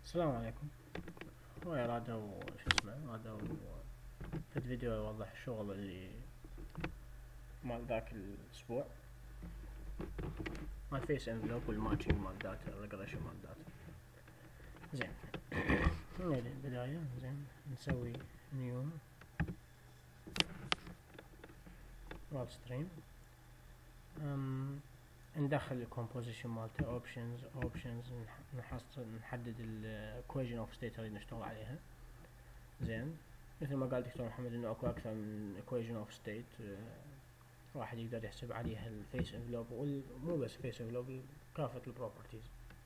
السلام عليكم. هو رادوا شو اسمه رادوا في الفيديو يوضح الشغل اللي مال ذاك الاسبوع مال فيس انفلوب والماتشنج مال داتا الريجريشن مال داتا. زين. نبدأ البداية. زين نسوي نيو وال ستريم. ندخل الكومبوزيشن مالته اوبشنز نحدد الايكويشن اوف ستيت اللي نشتغل عليها. زين، مثل ما قال دكتور محمد انه اكو اكثر من equation of state. واحد يقدر يحسب عليها الفيس انفلوب ومو بس فيس انفلوب، كافة البروبرتيز.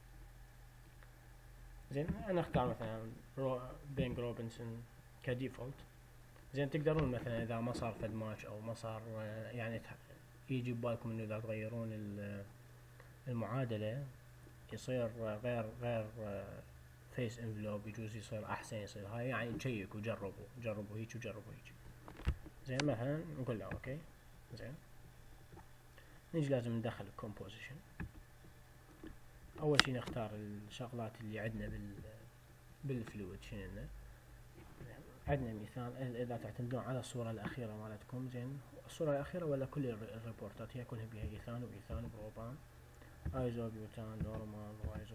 زين، انا اختار مثلا بينج روبنسون كديفولت. زين، تقدرون مثلا اذا ما صار فد ماتش او ما صار يعني يجي ببالكم انه اذا تغيرون المعادلة يصير غير فيس انفلوب، يجوز يصير احسن، يصير هاي يعني تشيكوا جربوا هيك وجربوا هيك. زين، مثلا نقول له اوكي. زين، نيجي لازم ندخل الكومبوزيشن. اول شي نختار الشغلات اللي عندنا بالفلويد. شنو عندنا مثال اذا تعتمدون على الصورة الاخيرة مالتكم. زين، الصورة الاخيرة ولا كل الريبورتات هي كلها بها ايثان وايثان بروبان ايزو بيوتان نورمال وايزو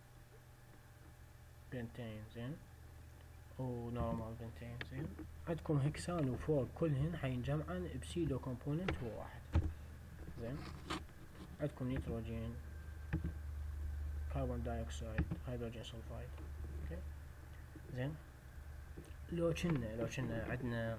بنتين. زين، ونورمال بنتين. زين، عندكم هكسان وفوق كلهن حينجمعن بسيدو كومبوننت هو واحد. زين، عندكم نيتروجين، كربون دايوكسيد، هيدروجين سلفايد. اوكي. زين، لو كنا عندنا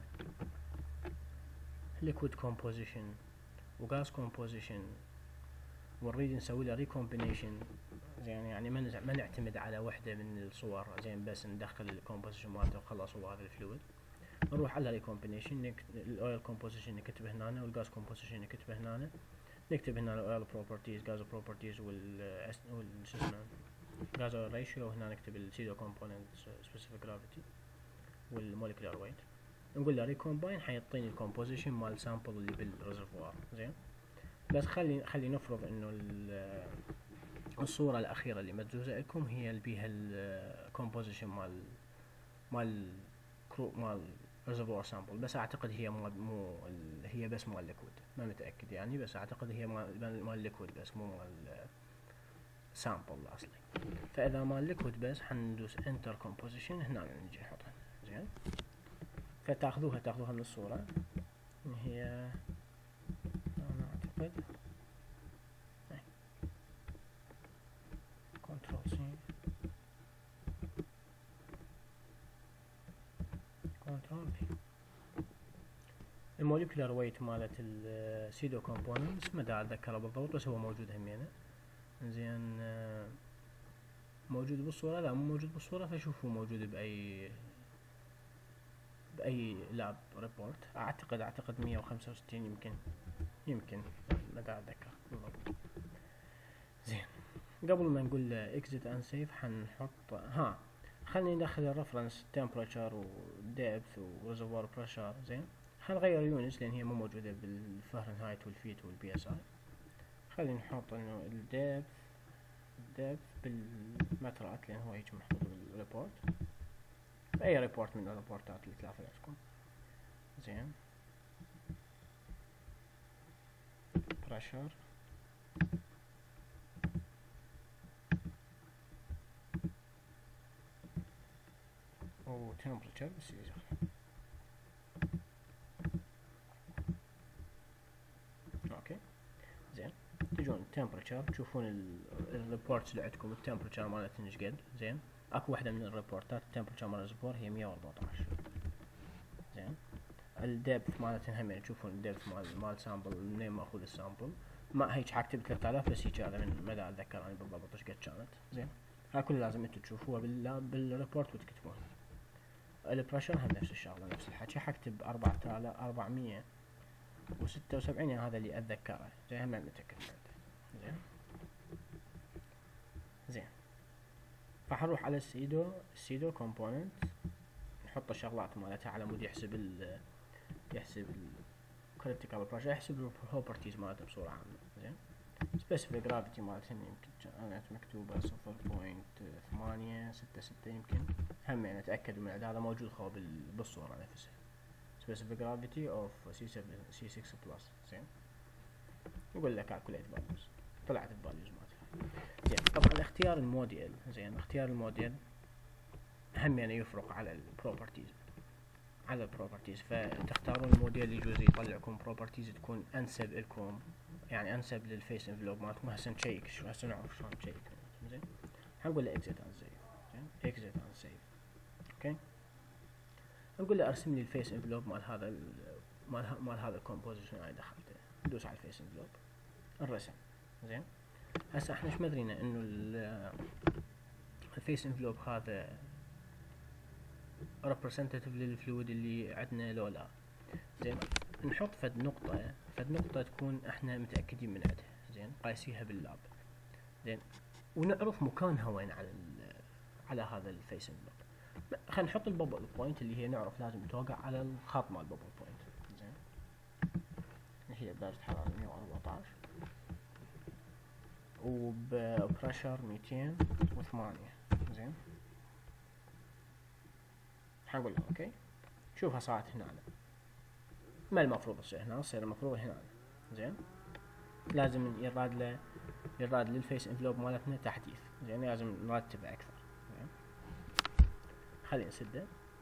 ليكويد كومبوزيشن وغاز كومبوزيشن ونريد نسوي له ريكومبينيشن. زين، يعني ما نعتمد على وحده من الصور. زين، بس ندخل الكومبوزيشن مالته وخلاص هو هذا الفلويد. نروح على ريكومبينيشن، الاويل كومبوزيشن نكتبه هنا والغاز كومبوزيشن نكتبه هنا. نكتب هنا الاويل بروبرتيز، غاز بروبرتيز شو اسمه غاز ريشيو. وهنا نكتب السيدو كومبوننت سبيسيفيك جرافيتي والموليكولار ويت. نقول له ريكومباين حيعطيني الكومبوزيشن مال سامبل اللي بالريزرفوار. زين، بس خلي نفرض انه الصورة الأخيرة اللي مدزوزة لكم هي اللي بيها الكومبوزيشن مال مال ريزرفوار سامبل. بس أعتقد هي مو هي بس مال ليكويد، ما متأكد يعني، بس أعتقد هي مال ليكويد بس مو مال سامبل الأصلي. فإذا مال ليكويد بس حندوس انتر كومبوزيشن هنا نجي نحطها. زين، فتاخذوها من الصورة. هي أنا أعتقد كنترول سي كنترول في الموليكولار ويت مالت السيدو كومبوننتس ما دا اتذكره بالضبط، بس هو موجود همينه. زين، موجود بالصورة؟ لا، مو موجود بالصورة. فشوفوا موجود بأي لاب ريبورت. أعتقد 165 يمكن ما دا أتذكر بالضبط. زين، قبل ما نقول exit and save حنحط خلني ندخل الرفرنس temperature و depth و reservoir pressure. زين، حنغير يونس لأن هي مو موجودة بالفahrenheit والفيت والبي اس اي. خلينا نحط انه الدبث بالمترات لان هو هيك محطوط بالريبورت، بأي ريبورت من الريبورتات اللي ثلاثة عندكم. زين، pressure و temperature بالسيزر. اوكي. زين، تجون temperature تشوفون الريبورتس اللي عندكم التمبرتشر مالتها ايش قد. زين، اكو وحده من الريبورتات التمبرتشر مال الريزرفوار هي 114. زين، الدبث مالتها هم تشوفون الدبث مال سامبل منين ماخذ السامبل. ما هيك حاكتب 3000 بس هيك هذا من مدى اتذكر انا بالضبط ايش قد كانت. زين، هاي كلها لازم انتم تشوفوها بالريبورت وتكتبوها. البريشر هم نفس الشغله نفس الحكي، حكتب 4476 يعني هذا اللي اتذكره. زين، هم متاكد منه. زين. زين، فحنروح على السيدو كومبوننت، نحط الشغلات مالتها على مود يحسب critical pressure، يحسب البروبرتيز مالته بصورة عامة. زين، specific gravity مالتهن يمكن كانت مكتوبة 0.8 6 6 6 يمكن. هم يعني اتاكدوا من هذا موجود خو بالصوره نفسها. specific gravity of C6 plus. زين يقول لك calculate values، طلعت الفاليوز مالتها. زين طبعا اختيار الموديل، زين اختيار الموديل هم يعني يفرق على البروبرتيز، فتختارون الموديل اللي يجوز يطلعكم بروبرتيز تكون انسب لكم، يعني انسب للفيس انفلوب مالتكم. هسه نشيك شو، هسه نعرف شلون نشيك. زين حنقول له exit and save. زين exit and save. اوكي نقول له ارسم لي الفيس انفلوب مال هذا مال هذا الكومبوزيشن اللي دخلته. ندوس على الفيس انفلوب الرسم. زين هسه احنا ايش مدرينا انه الفيس انفلوب هذا representative للفلويد اللي عندنا لو لا. زين نحط فد نقطة تكون احنا متأكدين من عندها. زين قايسيها باللاب. زين ونعرف مكانها وين على هذا الفيس انفلوب. خلينا نحط البابل بوينت اللي هي نعرف لازم توقع على الخط مال البابل بوينت. زين هي بدرجة حرارة 114 وبريشر 208. زين حنقول له اوكي. شوفها صارت هنا، ما المفروض تصير هنا، تصير المفروض هنا. زين لازم يراد للفيس انفلوب مالتنا تحديث. زين لازم نرتبه اكثر. زين خلينا نسده.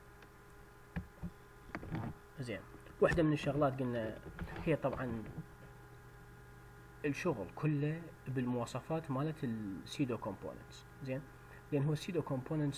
زين واحدة من الشغلات قلنا هي طبعا الشغل كله بالمواصفات مالت السيدو كومبوننتس. زين لان هو السيدو كومبوننتس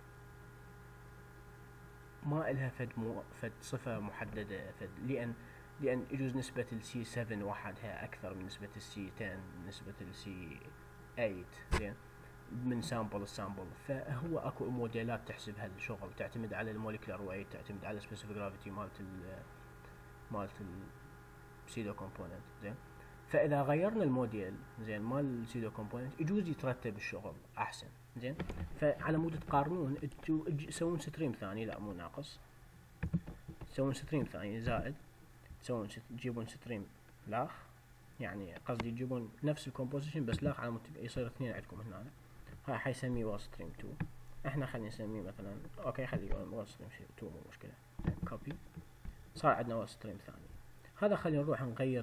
ما إلها فد صفة محددة، لأن يجوز نسبة السي 7 وحدها أكثر من نسبة السي 10، نسبة السي 8. زين من سامبل لسامبل. فهو اكو موديلات تحسب هالشغل، تعتمد على الموليكولار ويت، تعتمد على سبيسيفيك جرافيتي مالت السيدو كومبوننت. زين فاذا غيرنا الموديل زين مال السيدو كومبوننت يجوز يترتب الشغل احسن. زين فعلى مود تقارنون تسوون ستريم ثاني، لا مو ناقص، تسوون ستريم ثاني زائد، تجيبون ستريم لاخ، يعني قصدي تجيبون نفس الكومبوزيشن بس لاخ على مود يصير اثنين عندكم هنا. هاي حيسميه وول ستريم 2. احنا خلينا نسميه مثلا اوكي خليه وول ستريم 2 مو مشكله. كوبي صار عندنا وول ستريم ثاني. هذا خلينا نروح نغير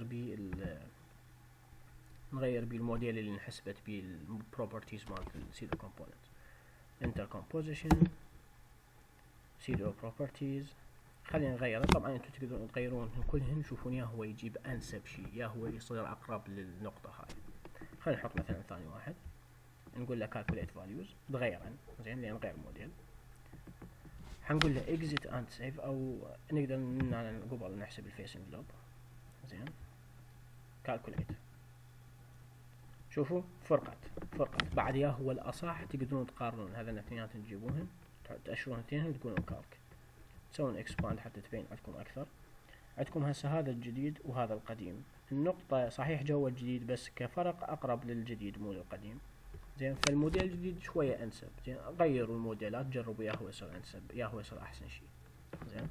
بيه الموديل اللي انحسبت بيه البروبرتيز مالت السيدو كومبوننت. انتر كومبوزيشن سيدو بروبرتيز خلينا نغيره. طبعا انتم تقدرون تغيرون كلهن، تشوفون يا هو يجيب انسب شيء يا هو يصير اقرب للنقطه هاي. خلينا نحط مثلا ثاني واحد نقول له calculate values تغيرن. زين لان غير موديل. حنقول له exit and save، او نقدر قبل نحسب الفيس انفلوب. زين calculate شوفوا فرقت بعد يا هو الاصح. تقدرون تقارنون هذين الاثنيناتهم تجيبوهن تأشرون اثنينهم وتقولون كالك، تسوون expand حتى تبين عندكم اكثر. عندكم هسه هذا الجديد وهذا القديم. النقطة صحيح جوا الجديد بس كفرق اقرب للجديد مو للقديم. زين فالموديل الجديد شوية انسب. زين غيروا الموديلات جربوا يا هو يصير انسب يا هو يصير احسن شيء. زين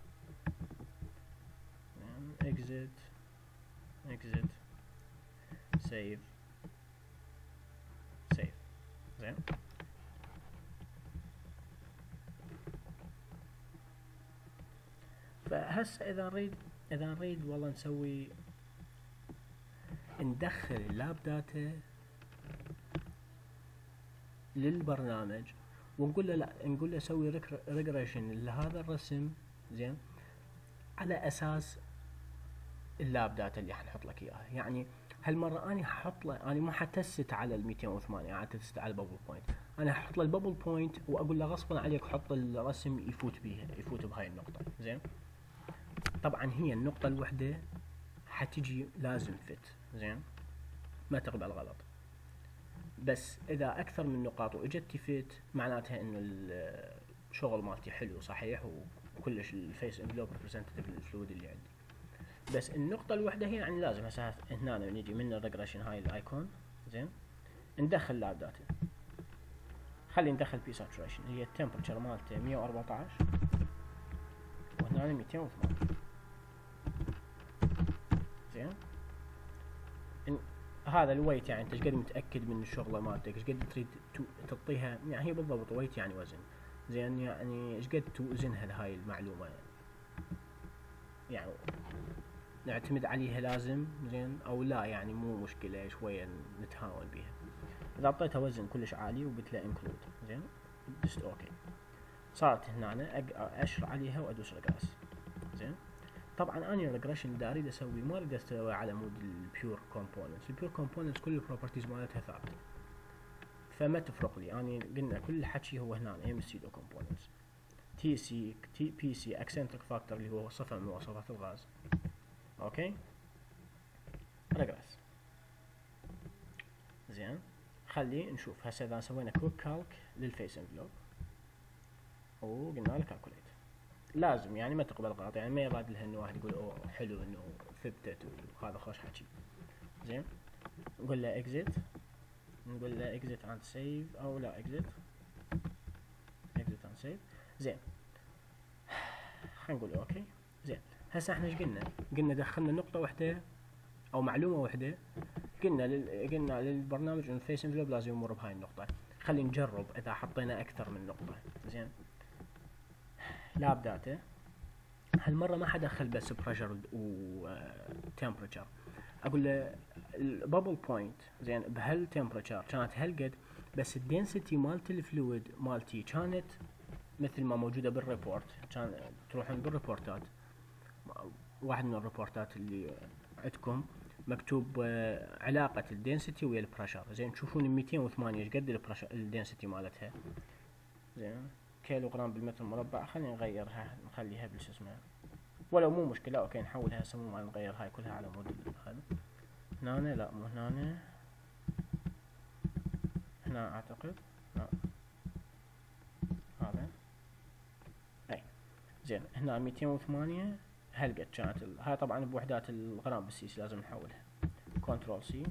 exit save. زين فهسه اذا نريد والله ندخل اللاب داتا للبرنامج ونقول له لا، نقول له سوي ريجريشن لهذا الرسم. زين على اساس اللاب داتا اللي حنحط لك اياها. يعني هالمره انا ححط له، انا ما حتست على ال 208، انا حتست على البابل بوينت. انا ححط له البابل بوينت واقول له غصبا عليك حط الرسم يفوت بهاي النقطه. زين طبعا هي النقطه الوحده حتجي لازم فت. زين ما تقبل غلط. بس اذا اكثر من نقاط واجت تفت معناتها انه الشغل مالتي حلو صحيح وكلش الفيس انفلوب ريبريزنتيف للفلويد اللي عندي. بس النقطة الوحدة هي يعني لازم هسه هنا نجي من الريجريشن هاي الايكون. زين ندخل لاب داتا، خلي ندخل بي ساتوريشن هي التمبرتشر مالته 114 وهنا 208. زين هذا الويت يعني انت ايش قد متاكد من الشغله مالتك، ايش قد تريد تعطيها، يعني هي بالضبط ويت يعني وزن. زين يعني ايش قد توزنها هاي المعلومه يعني نعتمد عليها لازم زين او لا، يعني مو مشكله شويه نتهاون بيها. اذا اعطيتها وزن كلش عالي وقلت له انكلود زين دست اوكي، صارت هنا اشر عليها وادوس ريجريس. زين طبعا اني الريجريشن اللي اريد اسوي ما اريد اسوي على مود البيور كومبوننتس. البيور كومبوننتس كل البروبرتيز مالتها ثابته، فما تفرق لي. اني قلنا كل الحكي هو هنا ام سيدو كومبوننتس تي سي تي بي سي اكسنتريك فاكتور اللي هو صفه من مواصفات الغاز. اوكي ريجريس. زين خلي نشوف هسه اذا سوينا كويك كالك للفيس انفلوب وقلنا له كالكوليت، لازم يعني ما تقبل غلط، يعني ما يراد لها انه واحد يقول اوه حلو انه ثبتت وهذا خوش حكي. زين نقول له اكزيت، نقول له اكزيت اند سيف او لا اكزيت اند سيف. زين خلينا نقول اوكي. زين هسه احنا ايش قلنا دخلنا نقطة واحدة او معلومة واحدة، قلنا للبرنامج انه الفيس انفلوب لازم يمر بهاي النقطة. خلينا نجرب اذا حطينا اكثر من نقطة. زين لاب داتا هالمرة ما حدخل بس بريشر و تمبريتشر، اقول له البابل بوينت زين بهالتمبريتشر كانت هالقد، بس الدنسيتي مالت الفلويد مالتي كانت مثل ما موجودة بالريبورت. كان تروحون بالريبورتات، واحد من الريبورتات اللي عندكم مكتوب علاقة الدنسيتي ويا البريشر. زين تشوفون 208 ايش قد البريشر الدنسيتي مالتها. زين كيلو جرام بالمتر مربع. خلينا نغيرها نخليها بالش اسمه، ولو مو مشكلة اوكي نحولها هسه مو نغير هاي كلها على مود هذا. هنا لا مو هنا اعتقد لا هذا اي. زين هنا 208 هالقد كانت هاي طبعا بوحدات الغرام بالسيسي لازم نحولها. كنترول سي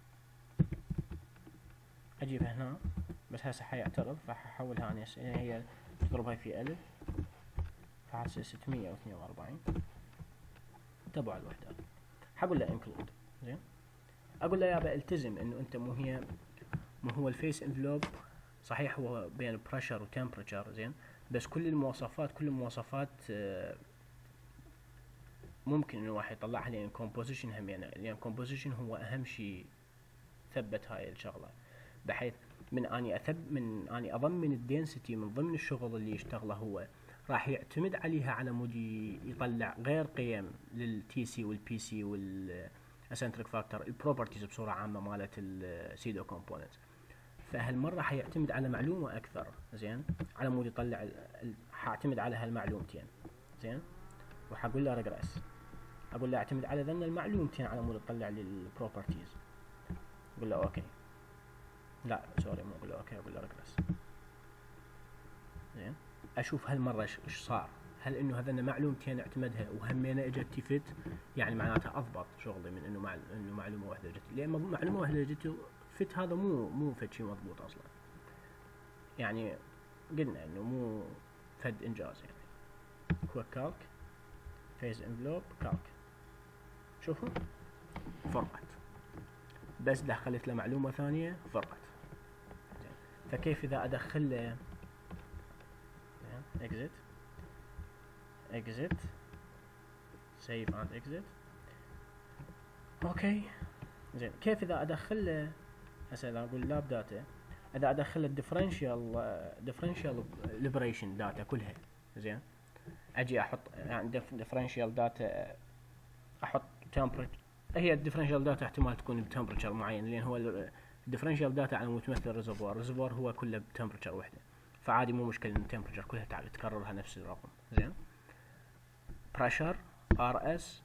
اجيبها هنا، بس هسه حيعترض فححولها انا هي تضربها في 1000 فحتصير 642 تبع الوحدات. حقول له انكلود. زين اقول له يابا التزم انه انت مو هو الفيس انفلوب صحيح هو بين بريشر وتمبريتشر. زين بس كل المواصفات ممكن انه واحد يطلعها، لان الكومبوزيشن هم يعني لان الكومبوزيشن هو اهم شيء ثبت هاي الشغله، بحيث من اني اضمن الدنسيتي من ضمن الشغل اللي يشتغله هو راح يعتمد عليها على مود يطلع غير قيم للتي سي والبي سي والاسنتريك فاكتور البروبرتيز بصوره عامه مالت السيدو كومبوننت. فهالمره حيعتمد على معلومه اكثر. زين على مود يطلع حاعتمد على هالمعلومتين. زين وحقول له ريجريس، اقول له اعتمد على ذن المعلومتين على مود تطلع لي البروبرتيز. اقول له اوكي، لا سوري مو اقول له اوكي، اقول له ريجريس. زين اشوف هالمره ايش صار، هل انه هذن معلومتين اعتمدها وهمينا اجت تفت، يعني معناتها اضبط شغلي من انه معلومه واحده اجت، لان معلومه واحده اجت فت هذا مو فد شيء مضبوط اصلا، يعني قلنا انه مو فد انجاز. يعني كويك كالك فيز انفلوب كالك شوفوا فرقت، بس دخلت له معلومه ثانيه فرقت. فكيف اذا ادخل له exit save and exit اوكي. زين كيف اذا ادخل له هسه اذا اقول لاب داتا، اذا ادخل الديفرنشال ليبريشن داتا كلها. زين اجي احط يعني ديفرنشال داتا، احط تمبريتشر، هي الديفرنشال داتا احتمال تكون بتمبريتشر معين، لان هو الديفرنشال داتا على متمثل الريزرفوار هو كله بتمبريتشر واحده، فعادي مو مشكلة ان التمبريتشر كلها تكررها نفس الرقم. زين بريشر ار اس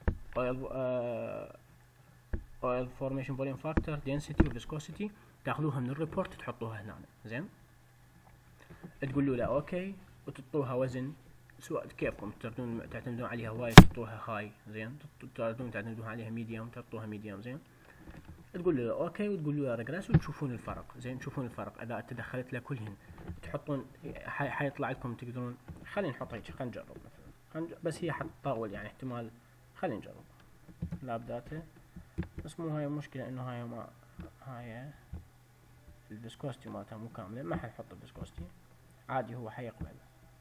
اويل فورميشن فوليوم فاكتور دنسيتي وفيسكوسيتي تاخذوها من الريبورت تحطوها هنا. زين تقولوا له اوكي وتحطوها وزن سواء كيفكم تردون تعتمدون عليها هواي تحطوها هاي. زين تردون تعتمدون عليها ميديوم تحطوها ميديوم. زين تقول له اوكي وتقول له ريجريس وتشوفون الفرق. زين تشوفون الفرق اذا تدخلت له كلهن تحطون حيطلع لكم تقدرون. خلينا نحط هيك خلينا نجرب مثلا بس هي حتطول يعني احتمال. خلينا نجرب لاب داتا، بس مو هاي المشكله انه هاي ما هاي الفيسكوستي مالتها مو كاملة، ما حنحط الفيسكوستي عادي، هو حيقبل.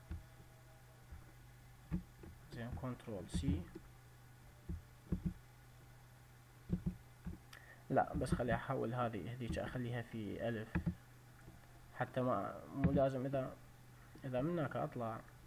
زين كنترول سي، لا بس خليها احول هذه هذيك اخليها في الف، حتى ما مو لازم اذا من هناك اطلع